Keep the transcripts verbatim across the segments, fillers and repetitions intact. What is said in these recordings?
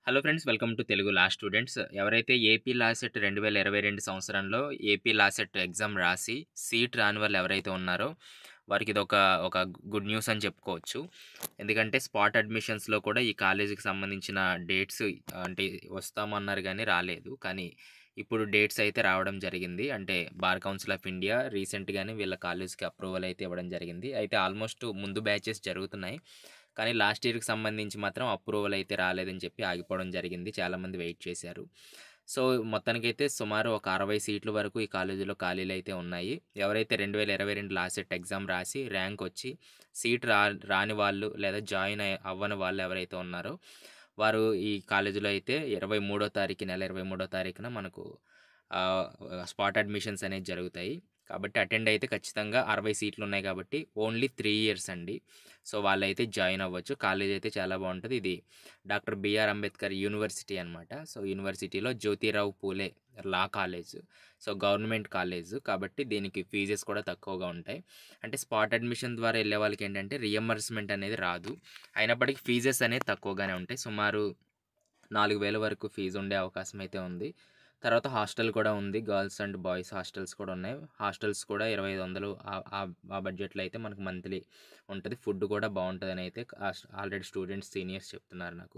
Hello friends, welcome to Telugu law students. ఎవరైతే AP LAWCET రెండు వేల ఇరవై రెండు సంవత్సరంలో ఏపీ లాసెట్ ఎగ్జామ్ రాసి సీట్ రాని వాళ్ళు ఎవరైతే ఉన్నారో వారికి ఇదొక ఒక గుడ్ న్యూస్ అని చెప్పుకోవచ్చు. ఎందుకంటే స్పాట్ అడ్మిషన్స్‌లో కూడా ఈ కాలేజీకి సంబంధించిన డేట్స్ అంటే వస్తామన్నారు గానీ రాలేదు. కానీ ఇప్పుడు డేట్స్ అయితే రావడం జరిగింది. అంటే బార్ కౌన్సిల్ ఆఫ్ ఇండియా రీసెంట్‌గానే వీళ్ళ కాలేజ్‌కి అప్రూవల్ అయితే ఇవ్వడం జరిగింది. అయితే ఆల్మోస్ట్ ముందు బ్యాచెస్ జరుగుతున్నాయి. కానీ లాస్ట్ ఇయర్‌కి సంబంధించి మాత్రం అప్రూవల్ అయితే రాలేదని చెప్పి ఆగిపోవడం జరిగింది. చాలామంది వెయిట్ చేశారు. సో, మొత్తానికైతే సుమారు ఒక అరవై సీట్ల వరకు ఈ కాలేజీలో ఖాళీలైతే ఉన్నాయి. ఎవరైతే రెండు వేల ఇరవై రెండు లాసెట్ ఎగ్జామ్ రాసి ర్యాంక్ వచ్చి సీట్ రా రాని వాళ్ళు లేదా జాయిన్ అయ్ అవ్వని వాళ్ళు ఎవరైతే ఉన్నారో వారు ఈ కాలేజీలో అయితే ఇరవై మూడో తారీఖు నెల ఇరవై మూడో తారీఖున మనకు ఆహ్, స్పాట్ అడ్మిషన్స్ అనేవి జరుగుతాయి. కాబట్టి అటెండ్ అయితే ఖచ్చితంగా అరవై సీట్లు ఉన్నాయి కాబట్టి ఓన్లీ మూడు ఇయర్స్ అండి. సో, వాళ్ళైతే జాయిన్ అవ్వచ్చు. కాలేజ్ అయితే చాలా బావుంటది. ఇది డాక్టర్ బిఆర్ అంబేద్కర్ యూనివర్సిటీ అనమాట. సో, యూనివర్సిటీలో Jyotirao Phule law college. So, government college కాబట్టి దీనికి ఫీజెస్ కూడా తక్కువగా ఉంటాయి. అంటే స్పాట్ అడ్మిషన్ ద్వారా ఎళ్ళే వాళ్ళకేంటంటే రియంబర్స్‌మెంట్ అనేది రాదు. అయినప్పటికీ ఫీజెస్ అనేవి తక్కువగానే ఉంటాయి. సుమారు నాలుగు వేల వరకు ఫీజు ఉండే అవకాశం అయితే ఉంది. తర్వాత హాస్టల్ కూడా ఉంది. గర్ల్స్ అండ్ బాయ్స్ హాస్టల్స్ కూడా ఉన్నాయి. హాస్టల్స్ కూడా ఇరవై ఐదు వందలు ఆహ్, ఆహ్, ఆ బడ్జెట్‌లో అయితే మనకు మంత్లీ ఉంటది. ఫుడ్ కూడా బావుంటదని అయితే ఆస్ ఆల్రెడీ స్టూడెంట్స్, సీనియర్స్ చెప్తున్నారు నాకు.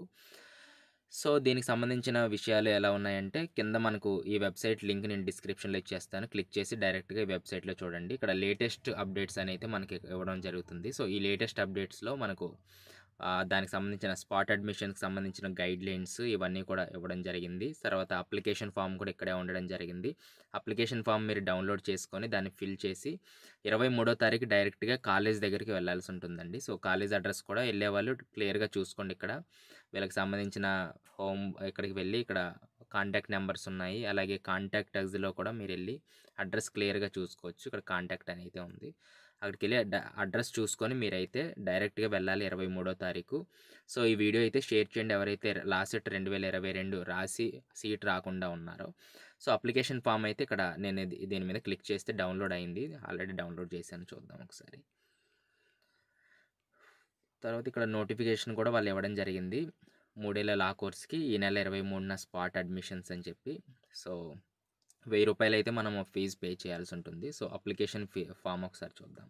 సో, దీనికి సంబంధించిన విషయాలు ఎలా ఉన్నాయంటే కింద మనకు ఈ వెబ్‌సైట్ లింక్ నేను డిస్క్రిప్షన్‌లో ఇచ్చేస్తాను. క్లిక్ చేసి డైరెక్ట్‌గా ఈ వెబ్‌సైట్‌లో చూడండి. ఇక్కడ లేటెస్ట్ అప్డేట్స్ అనైతే మనకి ఇవ్వడం జరుగుతుంది. సో, ఈ లేటెస్ట్ అప్డేట్స్‌లో మనకు ఆహ్, దానికి సంబంధించిన స్పాట్ అడ్మిషన్‌కి సంబంధించిన గైడ్‌లైన్స్ ఇవన్నీ కూడా ఇవ్వడం జరిగింది. తర్వాత అప్లికేషన్ ఫార్మ్ కూడా ఇక్కడే ఉండడం జరిగింది. అప్లికేషన్ ఫార్మ్ మీరు డౌన్‌లోడ్ చేసుకొని దాన్ని ఫిల్ చేసి ఇరవై మూడో తారీఖు డైరెక్ట్‌గా కాలేజ్ దగ్గరికి వెళ్ళాల్సి ఉంటుందండి. సో, కాలేజ్ అడ్రస్ కూడా ఎళ్ళేవాళ్ళు క్లియర్‌గా చూసుకోండి ఇక్కడ. వీళ్ళకి సంబంధించిన హోమ్ ఇక్కడికి వెళ్ళి ఇక్కడ కాంటాక్ట్ నంబర్స్ ఉన్నాయి. అలాగే కాంటాక్ట్ అస్‌లో కూడా మీరెళ్లి అడ్రస్ క్లియర్‌గా చూసుకోవచ్చు. ఇక్కడ కాంటాక్ట్ అని అయితే ఉంది. అక్కడికెళ్ళి డ అడ్రస్ చూసుకొని మీరైతే డైరెక్ట్‌గా వెళ్ళాలి ఇరవై మూడో తారీఖు. సో, ఈ వీడియో అయితే షేర్ చేయండి ఎవరైతే లాసెట్ రెండు వేల ఇరవై రెండు రాసి సీట్ రాకుండా ఉన్నారో. సో, అప్లికేషన్ ఫార్మ్ అయితే ఇక్కడ నేను ఇది దీని మీద క్లిక్ చేస్తే డౌన్‌లోడ్ అయింది. ఆల్రెడీ డౌన్‌లోడ్ చేశాను చూద్దాం ఒకసారి. తర్వాత ఇక్కడ నోటిఫికేషన్ కూడా వాళ్ళు ఇవ్వడం జరిగింది. మూడేళ్ల లా కోర్స్‌కి ఈ నెల ఇరవై మూడున స్పాట్ అడ్మిషన్స్ అని చెప్పి. సో, రూ. వెయ్యి అయితే మనము ఫీజ్ పే చేయాల్సి ఉంటుంది. సో, అప్లికేషన్ ఫీ ఫార్మ్ ఒకసారి చూద్దాం.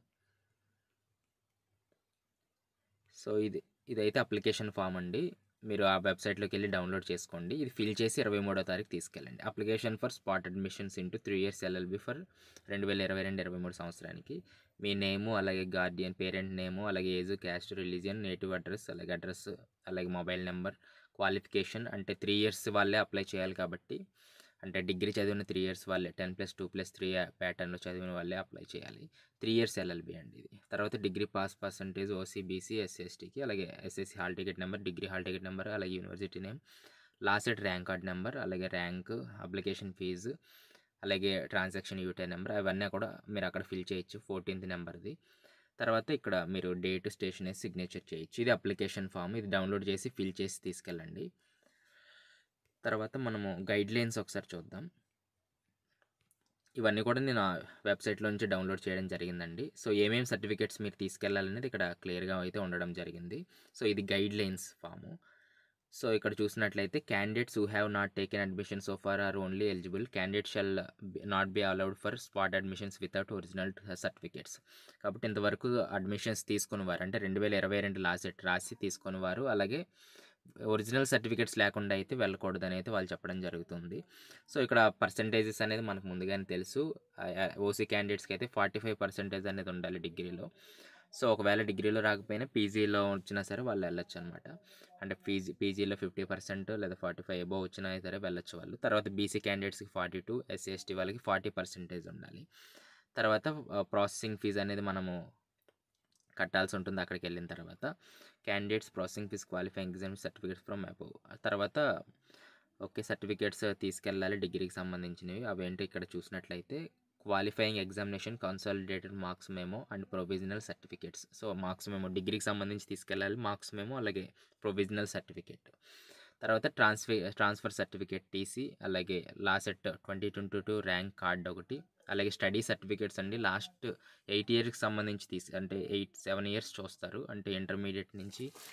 సో, ఇది ఇదైతే అప్లికేషన్ ఫార్మ్ అండి. మీరు ఆ వెబ్‌సైట్‌లోకెళ్ళి డౌన్‌లోడ్ చేసుకోండి. ఇది ఫిల్ చేసి ఇరవై మూడో తారీఖు తీసుకెళ్ళండి. Application for spot admissions into మూడు ఇయర్స్ ఎల్ఎల్‌బి ఫర్ రెండు వేల ఇరవై రెండు, ఇరవై మూడు సంవత్సరానికి. మీ నేము, అలాగే గార్డియన్ పేరెంట్ నేము, అలాగే age, caste, religion, native address, అలాగే అడ్రస్, అలాగే మొబైల్ నంబర్, క్వాలిఫికేషన్ అంటే మూడు ఇయర్స్ వాళ్ళే అప్లై చేయాలి కాబట్టి అంటే డిగ్రీ చదివిన మూడు ఇయర్స్ వాళ్ళే పది ప్లస్ రెండు ప్లస్ మూడు ప్యాటర్న్‌లో చదివిన వాళ్ళే అప్లై చేయాలి. మూడు ఇయర్స్ ఎల్ఎల్‌బి అండి ఇది. తర్వాత degree pass percentage OC, BC, SC, ఎస్టీకి అలాగే SSC hall ticket number, degree hall ticket number, అలాగే university name, LAWCET rank card number, అలాగే ర్యాంక్, అప్లికేషన్ ఫీజు, అలాగే ట్రాన్సాక్షన్ యూటీఐ నెంబర్ అవన్నీ కూడా మీరు అక్కడ ఫిల్ చేయొచ్చు. పద్నాలుగవ నెంబర్‌ది. తర్వాత ఇక్కడ మీరు డేట్, స్టేషన్ ఏసి సిగ్నేచర్ చేయొచ్చు. ఇది అప్లికేషన్ ఫామ్. ఇది డౌన్‌లోడ్ చేసి ఫిల్ చేసి తీసుకెళ్ళండి. తర్వాత మనము గైడ్‌లైన్స్ ఒకసారి చూద్దాం. ఇవన్నీ కూడా నేను ఆ వెబ్‌సైట్‌లో నుంచి డౌన్‌లోడ్ చేయడం జరిగిందండి. సో, ఏమేం సర్టిఫికేట్స్ మీరు తీసుకెళ్ళాలనేది ఇక్కడ క్లియర్‌గా అయితే ఉండడం జరిగింది. సో, ఇది గైడ్‌లైన్స్ ఫాము. సో, ఇక్కడ చూసినట్లయితే candidates who have not taken admission so far are only eligible. Candidate shall not be allowed for spot admissions without original certificates. కాబట్టి ఇంతవరకు అడ్మిషన్స్ తీసుకున్నవారు అంటే రెండు వేల ఇరవై రెండు లాసెట్ రాసి తీసుకున్నవారు అలాగే ఒరిజినల్ సర్టిఫికేట్స్ లేకుండా అయితే వెళ్ళకూడదని అయితే వాళ్ళు చెప్పడం జరుగుతుంది. సో, ఇక్కడ పర్సెంటేజెస్ అనేది మనకు ముందుగానే తెలుసు. ఆహ్, ఆహ్, ఓసీ క్యాండిడేట్స్‌కి అయితే నలభై ఐదు పర్సెంటేజ్ అనేది ఉండాలి డిగ్రీలో. సో, ఒకవేళ డిగ్రీలో రాకపోయినా పీజీలో వచ్చినా సరే వాళ్ళు వెళ్ళొచ్చనమాట. అంటే పీజీ పీజీలో యాభై పర్సెంట్ లేదా నలభై ఐదు అబోవ్ వచ్చినా సరే వెళ్ళొచ్చు వాళ్ళు. తర్వాత బీసీ క్యాండిడేట్స్‌కి నలభై రెండు, ఎస్సీ, ఎస్టీ వాళ్ళకి నలభై పర్సెంటేజ్ ఉండాలి. తర్వాత ఆహ్, ప్రాసెసింగ్ ఫీజ్ అనేది మనము కట్టాల్సి ఉంటుంది అక్కడికెళ్ళిన తర్వాత. Candidates processing fee qualifying exam certificates from above. తర్వాత ఓకే. సర్టిఫికేట్స్ తీసుకెళ్ళాలి డిగ్రీకి సంబంధించినవి. అవేంటో ఇక్కడ చూసినట్లయితే qualifying examination consolidated marks memo and provisional certificates. So, marks memo డిగ్రీకి సంబంధించి తీసుకెళ్ళాలి. మార్క్స్ మెమో అలాగే ప్రొవిజనల్ సర్టిఫికేట్. తర్వాత ట్రాన్స్‌ఫే ట్రాన్స్‌ఫర్ సర్టిఫికేట్ టీసీ అలాగే లాసెట్ రెండు వేల ఇరవై రెండు ర్యాంక్ కార్డ్ ఒకటి. అలాగే స్టడీ సర్టిఫికేట్స్ అండి. లాస్ట్ ఎనిమిది ఇయర్స్‌కి సంబంధించి తీసి అంటే ఎనిమిది, ఏడు ఇయర్స్ చూస్తారు. అంటే ఇంటర్మీడియేట్ నుంచి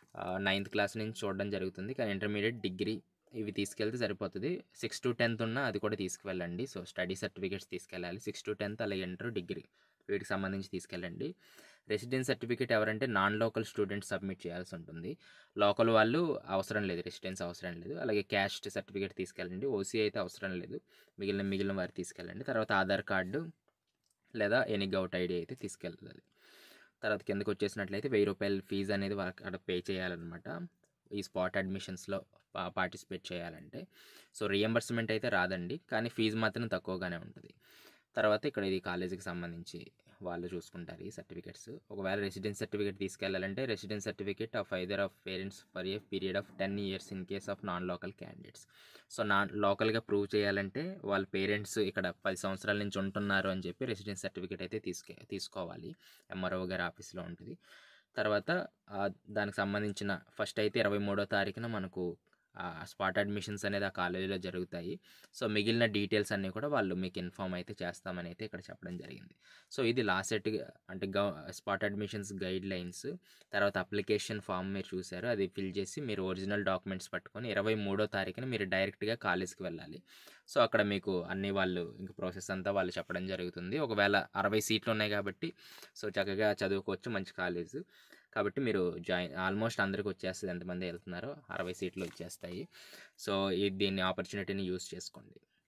నైన్త్ క్లాస్ నుంచి చూడడం జరుగుతుంది. కానీ ఇంటర్మీడియేట్, డిగ్రీ ఇవి తీసుకెళ్తే సరిపోతది. సిక్స్ టు టెన్త్ ఉన్న అది కూడా తీసుకువెళ్ళండి. సో, స్టడీ సర్టిఫికేట్స్ తీసుకెళ్ళాలి. సిక్స్ టు టెన్త్ అలాగే ఇంటర్, డిగ్రీ వీటికి సంబంధించి తీసుకెళ్ళండి. రెసిడెన్స్ సర్టిఫికేట్ ఎవరంటే నాన్ లోకల్ స్టూడెంట్స్ సబ్మిట్ చేయాల్సి ఉంటుంది. లోకల్ వాళ్ళు అవసరం లేదు, రెసిడెన్స్ అవసరం లేదు. అలాగే క్యాస్ట్ సర్టిఫికేట్ తీసుకెళ్ళండి. ఓసీ అయితే అవసరం లేదు. మిగిలిన మిగిలిన వారు తీసుకెళ్ళండి. తర్వాత ఆధార్ కార్డు లేదా ఎనీ గౌట్ ఐడి అయితే తీసుకెళ్ళాలి. తర్వాత కిందకి వచ్చేసినట్లయితే వెయ్యి రూపాయల ఫీజు అనేది వాళ్ళకి అక్కడ పే చేయాలన్నమాట, ఈ స్పాట్ అడ్మిషన్స్లో పార్టిసిపేట్ చేయాలంటే. సో, రియంబర్స్మెంట్ అయితే రాదండి, కానీ ఫీజు మాత్రం తక్కువగానే ఉంటుంది. తర్వాత ఇక్కడ ఇది కాలేజీకి సంబంధించి వాళ్ళు చూసుకుంటారు ఈ సర్టిఫికేట్స్. ఒకవేళ రెసిడెన్స్ సర్టిఫికేట్ తీసుకెళ్లాలంటే residence certificate of either of parents for a period of ten years in case of non local candidates. So, non లోకల్గా ప్రూవ్ చేయాలంటే వాళ్ళ పేరెంట్స్ ఇక్కడ పది సంవత్సరాల నుంచి ఉంటున్నారు అని చెప్పి రెసిడెన్స్ సర్టిఫికేట్ అయితే తీసుకే తీసుకోవాలి. ఎంఆర్ఓ గారి ఆఫీస్లో ఉంటుంది. తర్వాత దానికి సంబంధించిన ఫస్ట్ అయితే ఇరవై మూడో తారీఖున మనకు స్పాట్ అడ్మిషన్స్ అనేది ఆ కాలేజీలో జరుగుతాయి. సో, మిగిలిన డీటెయిల్స్ అన్నీ కూడా వాళ్ళు మీకు ఇన్ఫామ్ అయితే చేస్తామని అయితే ఇక్కడ చెప్పడం జరిగింది. సో, ఇది లాసెట్ అంటే గవ స్పాట్ అడ్మిషన్స్ గైడ్ లైన్స్. తర్వాత అప్లికేషన్ ఫామ్ మీరు చూసారు, అది ఫిల్ చేసి మీరు ఒరిజినల్ డాక్యుమెంట్స్ పట్టుకొని ఇరవై మూడో తారీఖున మీరు డైరెక్ట్గా కాలేజ్కి వెళ్ళాలి. సో, అక్కడ మీకు అన్ని వాళ్ళు ఇంక ప్రాసెస్ అంతా వాళ్ళు చెప్పడం జరుగుతుంది. ఒకవేళ అరవై సీట్లు ఉన్నాయి కాబట్టి సో, చక్కగా చదువుకోవచ్చు, మంచి కాలేజ్ కాబట్టి మీరు జాయిన్ ఆల్మోస్ట్ అందరికి వచ్చేస్తుంది, ఎంతమంది వెళ్తున్నారో అరవై సీట్లు వచ్చేస్తాయి. సో, ఈ దీన్ని ఆపర్చునిటీని యూస్ చేసుకోండి.